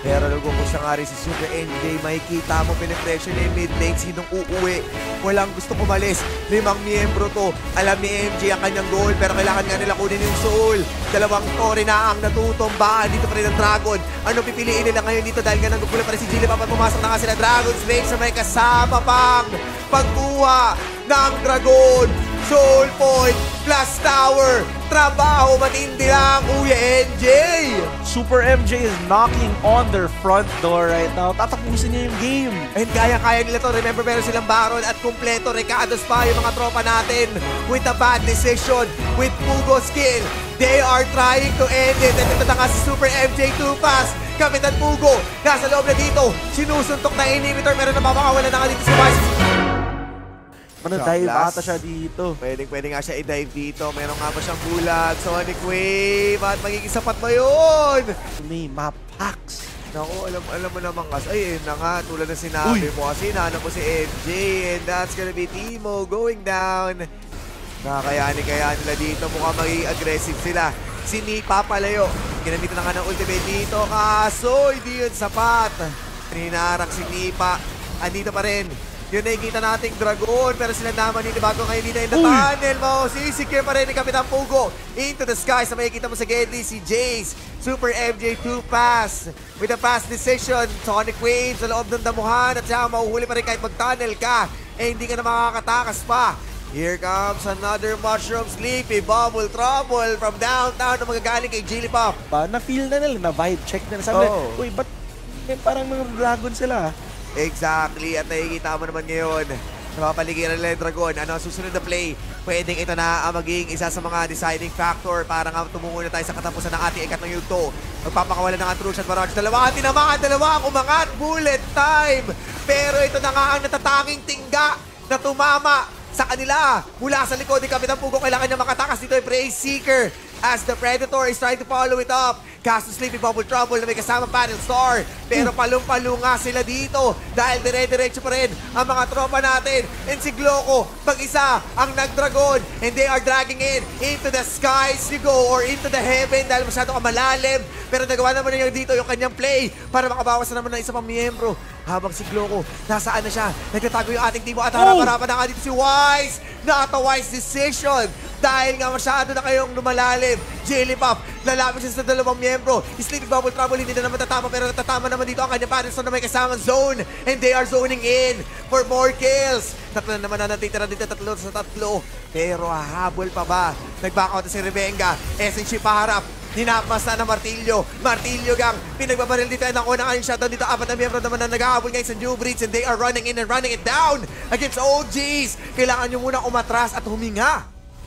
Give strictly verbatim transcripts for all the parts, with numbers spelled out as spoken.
Pero lugo-push na nga rin si Super N J. Makikita mo, pinipressure na yung mid lane. Sinong uuwi? Walang gusto pumalis. Limang miyembro to. Alam ni M J ang kanyang goal, pero kailangan nga nila kunin yung soul. Dalawang tore na ang natutumbaan. Dito pa rin ang Dragon. Ano pipiliin nila ngayon dito dahil nga nagkukulang pa rin si Jilly Pop at pumasok na nga sila Dragon's Rage sa may kasama pang pagkuha ng Dragon. Soul Point plus Tower. Trabaho matindi lang, Kuya N J. Super M J is knocking on their front door right now. Tatapusin niya yung game. And kaya-kaya nila to. Remember, meron silang Baron at kumpleto. Recados pa yung mga tropa natin. With a bad decision, with Pugo skill, they are trying to end it. And ito na nga si Super M J two pass. Kapitan Pugo, nasa loob na dito. Sinusuntok na inhibitor, pero napapakawalan na nga dito si Vice. Mana-dive ata siya dito. Pwedeng pwede nga siya i-dive dito. Meron nga ba siyang bulag? Sonic Wave. At magiging sapat ba yun? May map hacks. Naku, alam, alam mo naman kasi. Ay, yun na nga. Tulad na sinabi Uy. mo kasi. Nahanap mo si M J. And that's gonna be Timo going down. Nakakayani-kaya nila dito. Mukhang magiging aggressive sila. Si Nipa palayo. Ginamitan na nga ng ultimate dito. Kaso, hindi yun sapat. Hinarak si Nipa. Andito pa rin. Yun nakikita nating Dragon, pero sila naman hindi bago ngayon dito in the tunnel mo. Sisikir pa rin ni Kapitan Pugo into the sky. Sa makikita mo sa Gedli, si Jace. Super M J two pass with a fast decision. Sonic Wave sa loob ng damuhan at siya mauhuli pa rin kahit mag-tunnel ka. Eh hindi ka na makakatakas pa. Here comes another Mushroom Sleepy Bubble Trouble from downtown na magagaling kay Jilly Pop. Ba, na-feel na nila, na-vibe check na. Sabi oh. nila, uy, ba't eh, parang mga Dragon sila? Exactly, at nakikita mo naman ngayon sa mga paligiran nila yung Dragon. Ano ang susunod na play? Pwedeng ito na ang maging isa sa mga deciding factor para nga tumungo na tayo sa katapusan ng ating ikatlong yugto. Magpapakawalan ng true shot barrage. Dalawa ang tinamaan, dalawa ang umangat. Bullet time! Pero ito na nga ang natatanging tingga na tumama sa kanila. Mula sa likod ni Kapitan Pugo, kailangan niya makatakas dito yung Brave Seeker as the Predator is trying to follow it up. Kaso Sleepy Bubble Trouble na may kasama Battle Star. Pero palong-palo nga sila dito dahil dire-diretso pa rin ang mga tropa natin. And si Gloco, mag-isa ang nag-dragon. And they are dragging in into the skies you go or into the heaven dahil masyado ka malalim. Pero nagawa naman niya dito yung kanyang play para makabawas na naman ng isa pang miyembro. Habang si Gloco, nasaan na siya? Nagtatago yung ating timo at harap-harapan na nga dito si Wise. Not a wise decision. Dahil nga masyado na kayong lumalalim. Jilly Pop, lalapit siya sa dalawang miyembro. Sleepy Bubble Trouble, hindi na naman tatama. Pero natatama naman dito ang kanyang Patterson na may kasamang zone. And they are zoning in for more kills. Tatlo na naman na natitira dito, tatlo sa tatlo. Pero hahabol pa ba? Nag-back out na si Revenga. S N C paharap. Hinapas na ng Martillo. Martillo gang pinagbabaril dito. And ako na nga yung shutdown dito. Apat na miyembro naman na nag-aabol ngayon sa New Breeds. And they are running in and running it down against O Gs. Kailangan nyo muna umatras at huminga.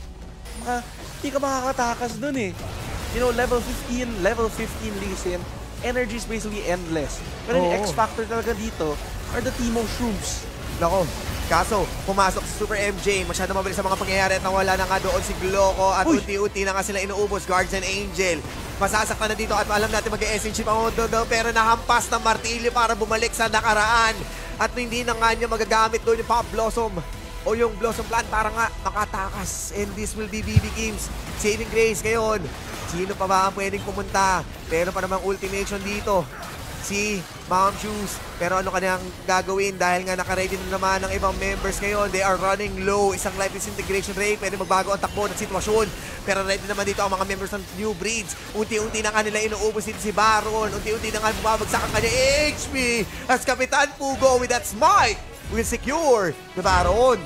Uh, hindi ka makakatakas dun eh. You know, level fifteen, level fifteen Lee Sin, energy is basically endless. Pero yung Oo. X-Factor talaga dito are the Timo Shrooms. Nako, kaso pumasok si Super M J, masyado mabilis sa mga pangyayari at nawala na nga doon si Gloco at unti-unti na nga sila inuubos, Guardian Angel. Masasaktan na dito at alam natin mag-S N G pa doon, pero nahampas ng Martilyo para bumalik sa nakaraan. At hindi na nga niya magagamit doon yung Pop Blossom o yung Blossom Plant para nga makatakas. And this will be B B Games saving grace ngayon. Sino pa ba ang pwedeng pumunta? Pero pa namang ultimation dito. Si Mom Shoes. Pero ano kanyang gagawin dahil nga naka-ready na naman ng ibang members ngayon. They are running low. Isang life disintegration rate. Pwede magbago ang takbo ng sitwasyon. Pero ready naman dito ang mga members ng New Breeds. Unti-unti na nga nila inuubos dito si Baron. Unti-unti na nga bumabagsak ang kanya H P. As Kapitan Pugo with that smite will secure the Baron.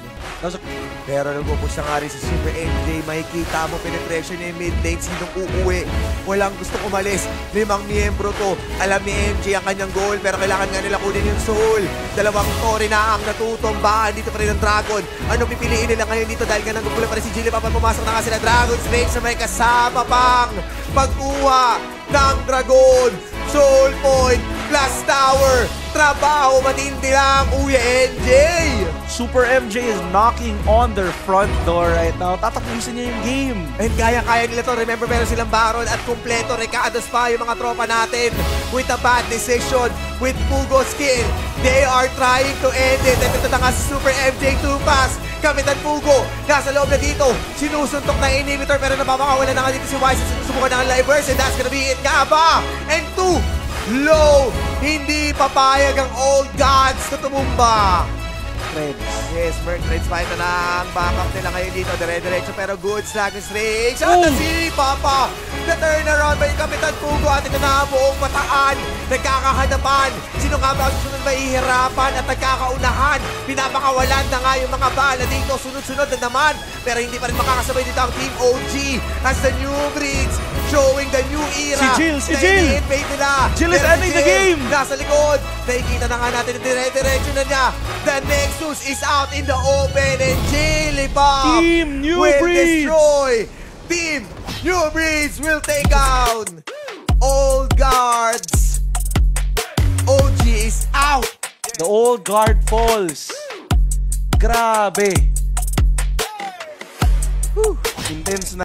Pero nag-push na nga rin si Super M J. Makikita mo, pinipressure niya yung mid lane. Sinong uuwi? Walang gusto umalis. Limang miyembro to. Alam ni M J ang kanyang goal, pero kailangan nga nila kunin yung soul. Dalawang tore na ang natutumbaan. Dito pa rin ang Dragon. Ano pipiliin nila ngayon dito dahil nga nagkukulang pa rin si Jilly Pop at pumasok na nga sila Dragon's Rage na may kasama pang pagkuha ng Dragon. Soul Point plus Tower. Trabaho matindi lang, Kuya N J. Super M J is knocking on their front door right now. Tatapusin niya yung game. And kaya-kaya nila to. Remember, meron silang Baron at kumpleto. Recados pa yung mga tropa natin. With a bad decision, with Pugo skill, they are trying to end it. At ito na nga si Super M J two pass. Kapitan Pugo, nasa loob na dito. Sinusuntok na inhibitor pero napapakawalan na nga dito si Wise. Sinusubukan na ang live burst and that's gonna be it nga ba? And two low. Hindi papayag ang Old Gods na tumumba. Reds. Yes, Merc Reds pa ito na ang backup nila ngayon dito. Dire-diretso pero good slag ng Strix. At Oh. si Papa, the turnaround by Kapitan Pugo at ito na buong bataan. Nagkakahanapan. Sino nga ba ang susunod mahihirapan at nagkakaunahan? Pinapakawalan na nga yung mga bala dito. Sunod-sunod na naman. Pero hindi pa rin makakasabay dito ang Team O G as the new breeds showing the new era. Si Jill, si na Jill. ini-invade nila. Jill is Pero si ending the Jill, game. Nasa likod. Nakikita na nga natin na dire-diretso na niya. The Nexus is out in the open and Jillipop Team New will Breeds. destroy. Team New Breeds will take down Old Guards. O G is out. The old guard falls. Grabe. Whew. Intense na.